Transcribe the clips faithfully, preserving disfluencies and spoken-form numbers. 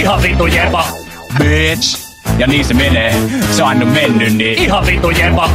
Ihan vitu jepa. Bitch. Ja niin se menee, se on aina mennyt niin. Ihan vitu jepa.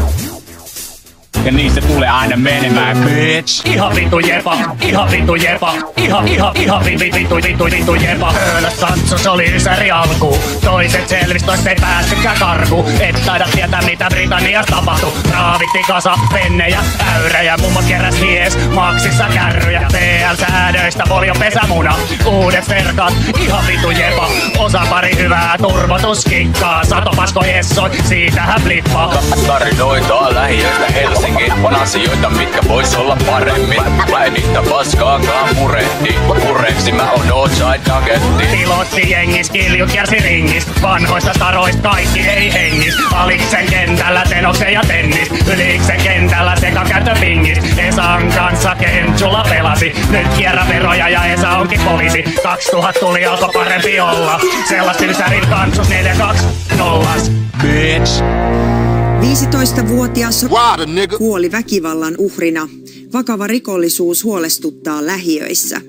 Ja niin se tulee aina menemään, bitch. Ihan vitu jepa, ihan vitu jepa. Ihan, ihan, ihan vi, vi, vitu, vitu, vitu jepa. Höölös Santsus oli ysäri alku. Toiset selvis, toiset ei päässytkään karku. Et taida tietää mitä Britanniassa tapahtui. Raavitti kasa, pennejä, äyrejä. Mummot keräs mies, maksissa kärryjä. P L-säädöistä polion pesämuna. Uudet verkat, ihan vitu jepa. Osa pari hyvää turvotuskikkaa. Satopasko jessoi, siitähän flippaa. Tarinoita lähiöistä Helsinki. On asioita, mitkä vois olla paremmin. Mä en niitä paskaakaan murehdi. Pureksi mä oon outside nugetti. Pilotti jengis, kiljut kärsi ringis. Vanhoista staroista kaikki ei hengis. Aliksen kentällä Tenoksen ja tennis. Yliksen kentällä sekakäyttö pingis. Esan kanssa Kentsulla pelasi. Nyt kierrä veroja ja Esa onkin poliisi. kaksituhatta tuli alko parempi olla. Sellasti ysärin kansus neljä kaksi nollas. Bitch. viisitoistavuotias kuoli väkivallan uhrina. Vakava rikollisuus huolestuttaa lähiöissä.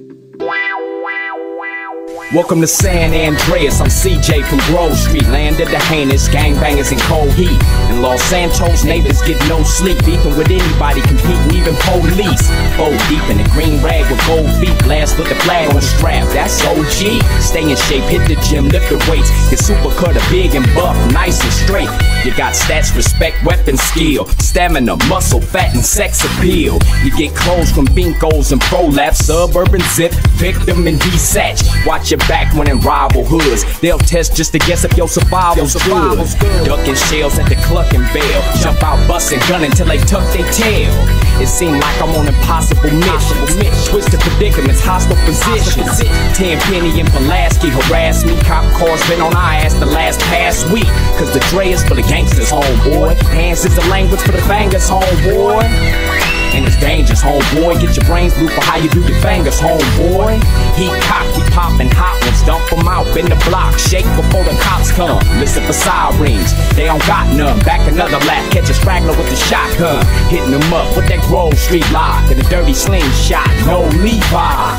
Welcome to San Andreas, I'm C J from Grove Street. Land of the heinous gangbangers in cold heat. In Los Santos, neighbors get no sleep. Beefing with anybody, competing, even police. Fold deep in the green rag with gold feet. Last with the flag on the strap, that's O G. Stay in shape, hit the gym, lift the weights. Get super cutter, big and buff, nice and straight. You got stats, respect, weapon skill. Stamina, muscle, fat and sex appeal. You get clothes from Binkos and ProLaps. Suburban zip, victim and desatch. Watch your back when in rival hoods. They'll test just to guess if your survival's good. Ducking shells at the Cluck and Bell. Jump out busting gun until they tuck their tail. It seemed like I'm on impossible missions. Twisted predicaments, hostile positions. Ten Penny and Pulaski harass me. Cop cars been on our ass the last past week. Cause the Dre is for the gangsters, homeboy. Hands is the language for the bangers, homeboy. And it's dangerous, homeboy. Get your brains blue for how you do your fingers, homeboy. Heat cock, we poppin' hot ones. Dump them out in the block. Shake before the cops come. Listen for sirens. They don't got none. Back another lap. Catch a straggler with the shotgun. Hitting them up with that Grove Street lock. And a dirty slingshot. No Levi.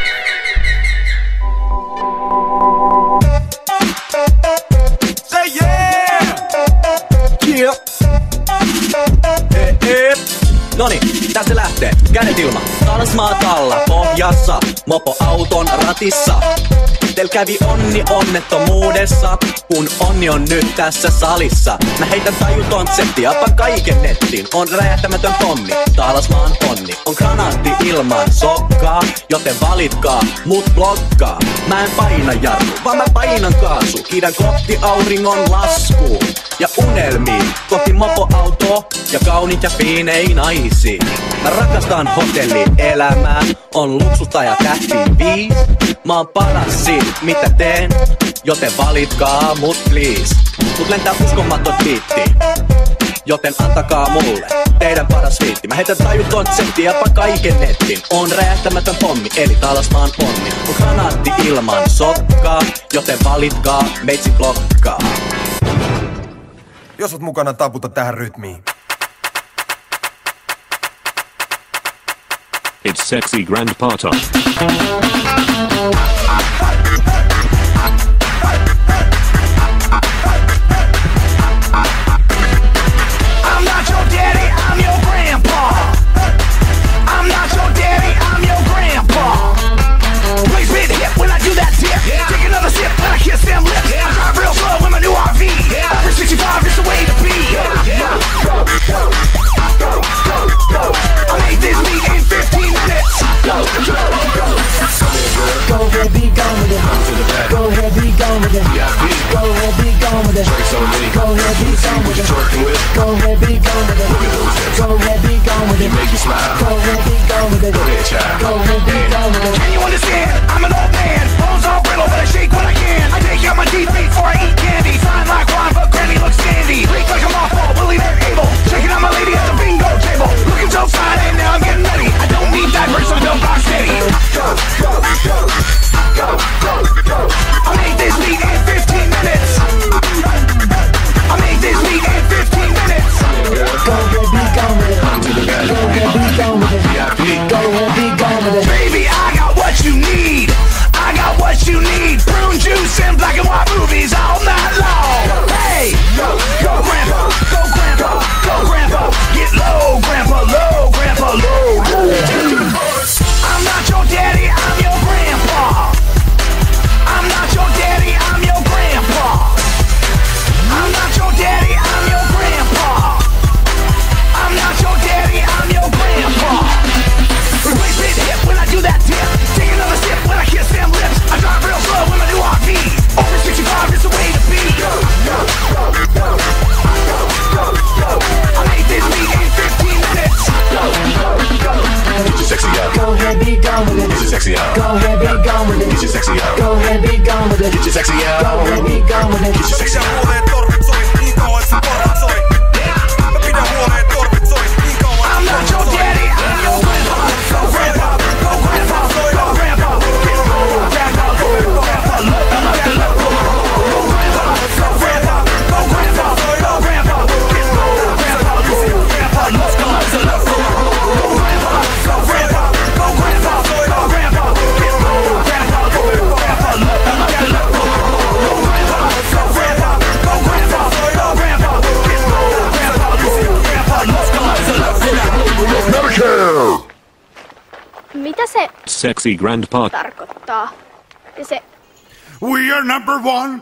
Say yeah! Yeah! Hey, hey. Noni, tässä lähtee, kädet ilma. Talismaa talla, pohjassa, mopo auton ratissa. Teil kävi onni onnettomuudessa, kun onni on nyt tässä salissa. Mä heitän tajuton settiä, pan kaiken nettiin. On räjähtämätön pommi, talismaan onni. On granaatti ilman sokkaa, joten valitkaa, mut blokkaa. Mä en paina jarru, vaan mä painan kaasu. Kiidän kohti auringon laskuun ja unelmiin. Kohti mopoautoa ja kauniit ja fiinei naisia. Mä rakastan hotellielämää, on luksusta ja tähtiin viis. Mä oon paras siinä, mitä teen, joten valitkaa mut please. Mut lentää uskomaton biitti, joten antakaa mulle teidän paras viitti. Mä heitän tajuton settiä pa kaiken nettiin. On räjähtämätön pommi, eli talismaan onni. On granaatti ilman sokkaa, joten valitkaa, meitsi blokkaa. Jos oot mukana, taputa tähän rytmiin. It's sexy grandpata. Baby, I got what you need. Sexy Grandpa tarkoittaa. Ja se... We are number one.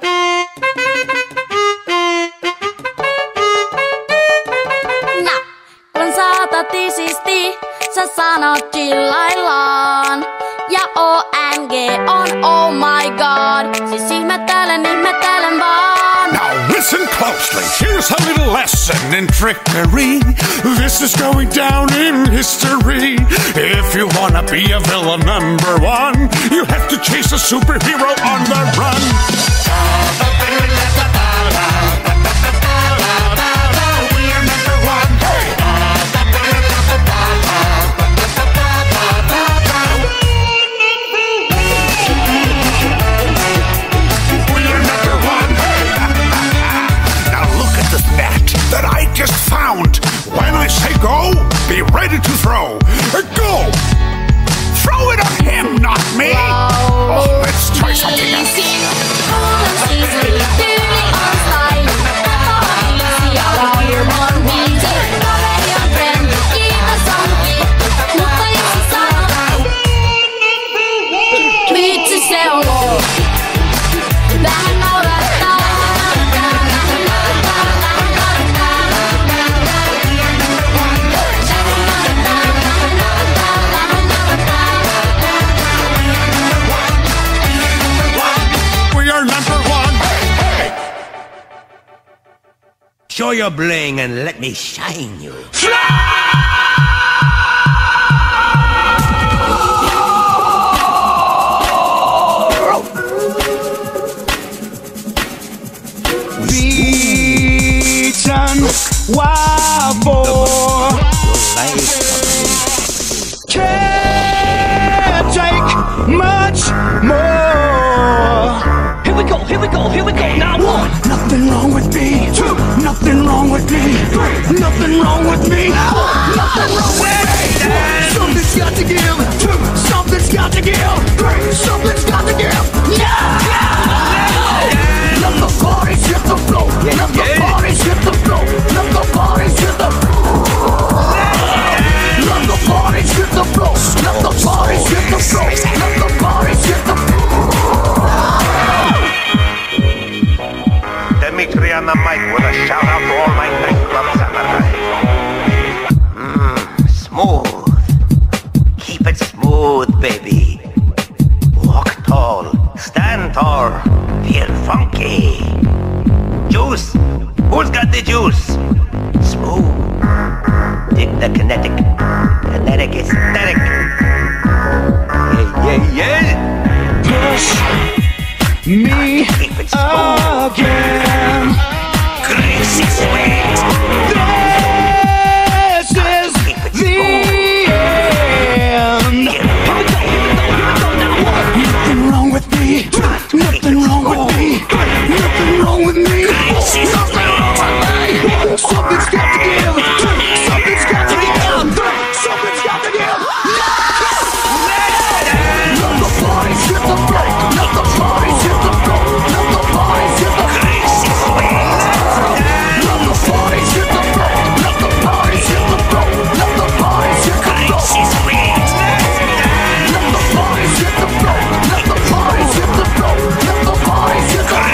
Nä, kun saatat tisisti, sä sanot chillaillaan. Ja O M G on oh my god. Siis ihmettelen, ihmettelen vaan. Now listen closely. Here's a little lesson in trickery. This is going down in history. If you wanna be a villain number one, you have to chase a superhero on the run. That I just found. When I say go, be ready to throw. Go! Throw it at him, not me! Oh, let's try something else. Show your bling and let me shine you. Beaten, wild boar. Can't take much more. Here we go, here we go, here we go. Now one. Nothing wrong with me. Two. Nothing wrong with me. Three. Nothing wrong with me. Four. Nothing wrong with me. Something's got to give. Two. Something's got to give. Three. Something's got to give. Yeah. Let the bodies hit the floor. Let the bodies hit the floor. Let the bodies hit the floor. Let the bodies hit the floor. Let the bodies hit the floor. Let the bodies hit the floor. Dimitri on the mic with a shout out to all my nightclub samurai. Mmm, smooth. Keep it smooth, baby. Walk tall, stand tall, feel funky. Juice, who's got the juice? Smooth. Dig the kinetic, kinetic aesthetic. Yeah, yeah, yeah. Push me again. Crazy sweet. This is the end. Nothing wrong with me. Nothing wrong with me. Nothing wrong with me. Nothing wrong with me. Something's got to give. Something's got to give. Something's got to give. Let the bodies hit the floor. Let the bodies hit the floor. Let the bodies hit the floor. Let the bodies hit the floor. Let the bodies hit the floor. Let the bodies hit the floor. Let the bodies hit the floor. Let the bodies hit the floor. Let the bodies hit the floor.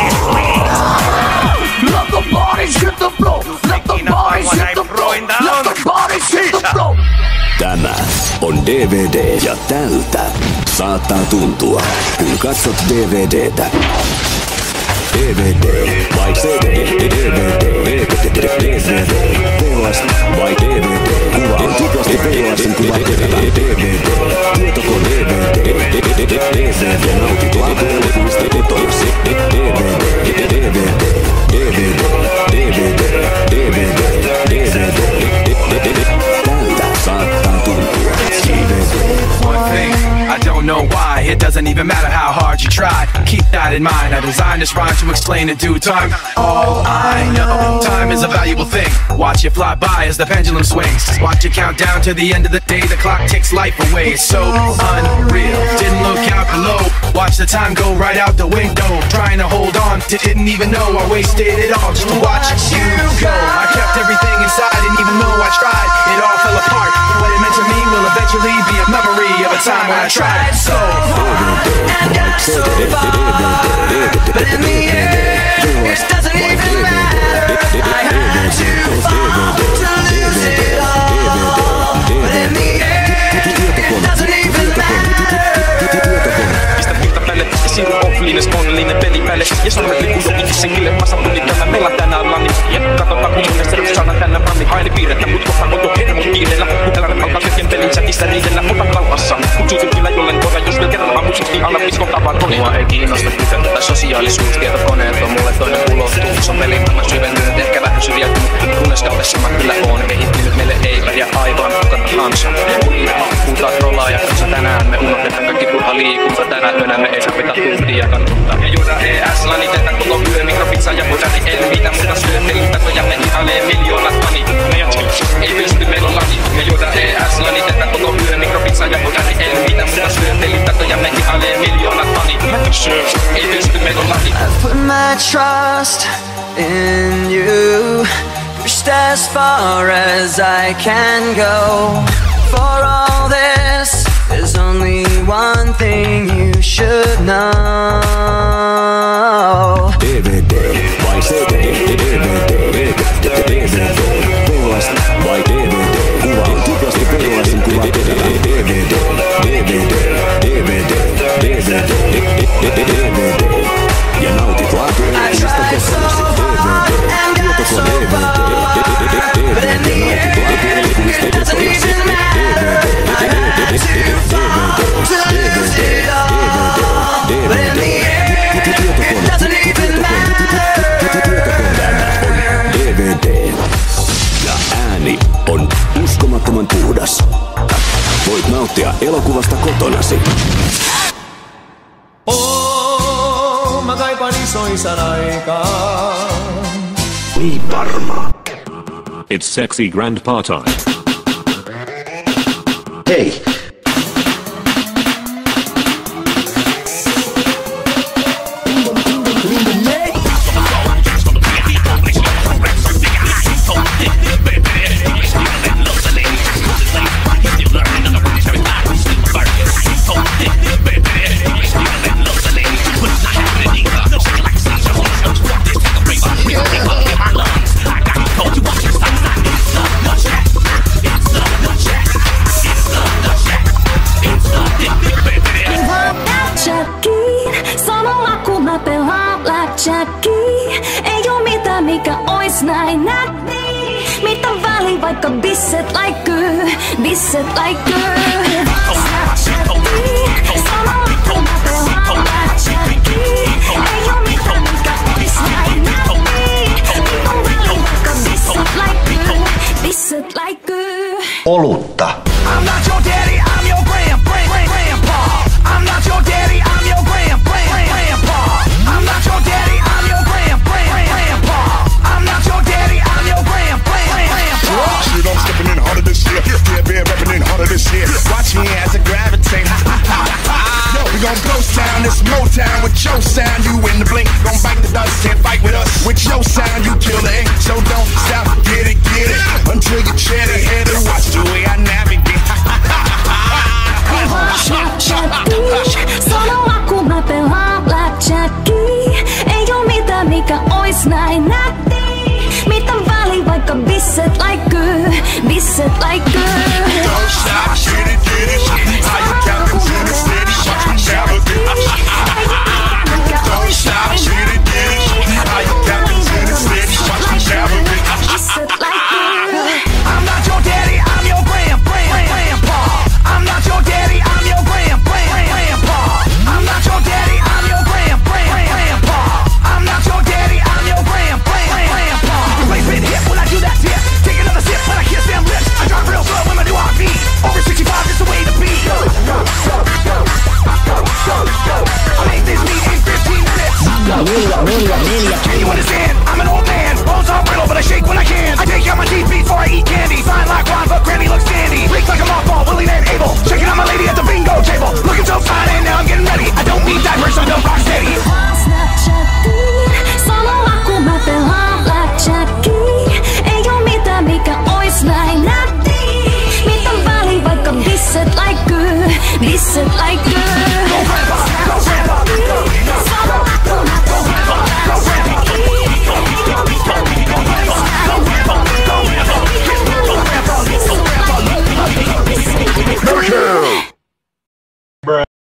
Let the bodies hit the floor. Let the bodies hit the floor. Let the bodies hit the floor. Tämä on D V D ja tältä saattaa tuntua, kun katsot D V D:tä. D V D vai C D, D V D, D V D, V H S vai D V D, kuva on tuplasti V H S:n kuva terävä. D V D, tietokone D V D, D V D, nautit laatuelokuvista detoiksi. D V D, D V D, D V D, D V D, D V D, D V D, tältä saattaa tuntua. One thing, I don't know why. It doesn't even matter how hard you try. Keep that in mind. I designed this rhyme to explain in due time. All I know, time is a valuable thing. Watch it fly by as the pendulum swings. Watch it count down to the end of the day. The clock ticks life away. It's so unreal. Didn't look out below. Watch watch the time go right out the window. Trying to hold on, didn't even know I wasted it all just to watch you go. I kept everything inside, and even though I tried, it all fell apart. What it meant to me will eventually be a memory of a time when I tried so hard and got so far. But in the end, it doesn't even matter. I had to fall to lose it all. But in the end, it doesn't even matter. Silloin offlines, onnellinen peli päälle. Ja sormet liikkuu itse kille vasta tuli tämä meillä tänään lani. Ja katsotaan kun mun mielestä saadaan tänään ranni. Haini piirrettä mut kohta on tohjena mun kiireellä. Mutelainen alkaa kaiken pelin chatissa riidellä. Otan rauhassa. Kutsuutin kyllä jollen kodan, jos vielä kerran vaan musiikki alla piskotaan kone. Mua ei kiinnosta tytön tätä sosiaalisuus. Tietokoneet on mulle toinen ulottuvuus. On pelimaailma syventynyt, ehkä vähän syrjäytynyt. Kunnes kaudessa mä kyllä oon kehittynyt. Meille ei pärjää aivan kuka tahansa. Puhutaan trollaa ja kanssa tänään me unohdetaan kaikki turha liikunta. Tänä yönä me ei saa pitää tuntia kannuttaa. Ja juoda E S-lanitetaan koko yö. Mikropizza ja budari ei mitä muuta syöttelitä. Ja me ihailee miljoonat mani. Ei pysty meillä on lani. Ja juoda E S-lanitetaan koko yö. Mikropizza ja budari ei mitä muuta syöttelitä. Ja me ihailee miljoonat mani. Ei pysty meillä on lani. I've put my trust in you. Pushed as far as I can go. For all this, there's only one thing you should know. D V D vai C D? D V D, D V D, Peulas vai D V D? Kuva, tuplasti Peulasin kuva tehdään. D V D, D V D, D V D, D V D, D V D. Ja nautit laatuelokuvista kokonasi. D V D, tuotoko D V D, D V D, ja nautit laatuelokuvista kokonasi. D V D ja ääni on uskomattoman puhdas. Voit nauttia elokuvasta kotonasi. Oh, mä kaipaan isoisän aikaa. Niin varma. It's sexy grandpa time. Hei. Näin nätti, mitä väli vaikka bisset läikkyy, bisset läikkyy. Samalla kun mä pelaan blackjackia, ei oo mitään mikä ois näin nätti. Mitä väli vaikka bisset läikkyy, bisset läikkyy. Olutta. I'm not your daddy, I'm your grand, grand, grand, grandpa. I'm not your daddy, I'm your grand, grand, grandpa. I'm not your daddy, I'm your grand, grand, grandpa. I'm not your daddy, I'm your grand, grand, grandpa. Shit, I'm stepping in harder this year. Yeah, been rapping in harder this year. Watch me as I gravitate. Yo, we gon' ghost town, this Motown with your sound. You in the blink, gon' bite the dust, can't fight with us. With your sound, you kill the ink, so don't stop, get it, get it. Until you cherry headed, watch the way I navigate. Samalla kun mä pelaan blackjackia, ei oo mitään mikä ois näin nätti. Mitä väli vaikka bisset läikkyy, bisset läikkyy. Don't stop, shit